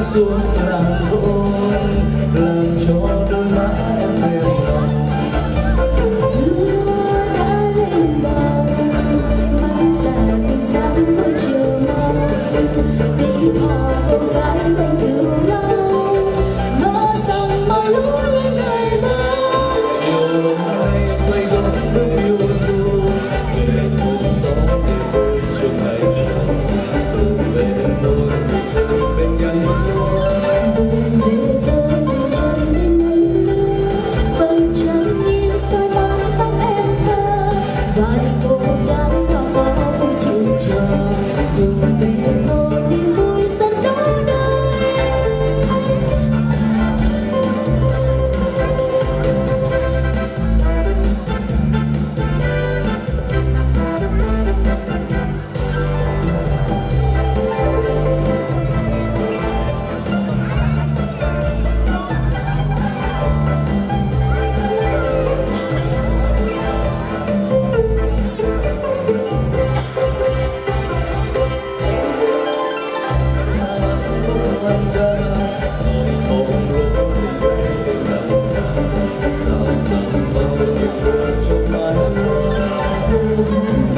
xuống làng hôn làm cho đôi má em mềm lòng. Lúa đã lên bờ mãi già vì sáng tôi chiều mong tiếng hò cô gái bên từ lâu mơ rằng màu lúa lên đời mơ. Chiều hôm nay quay gót bước phiêu du về thôn xóm để tôi chiều ngày từ về tôi người chơi bên nhắn lúa. Về tôi người chơi bên nhắn lúa vầng trăng nghiêng soi bóng tóc em thơ vài cô gái nhỏ có vui chiều chờ cùng về tôi niềm vui dần đó đây. Hãy subscribe cho kênh Ghiền Mì Gõ để không bỏ lỡ những video hấp dẫn.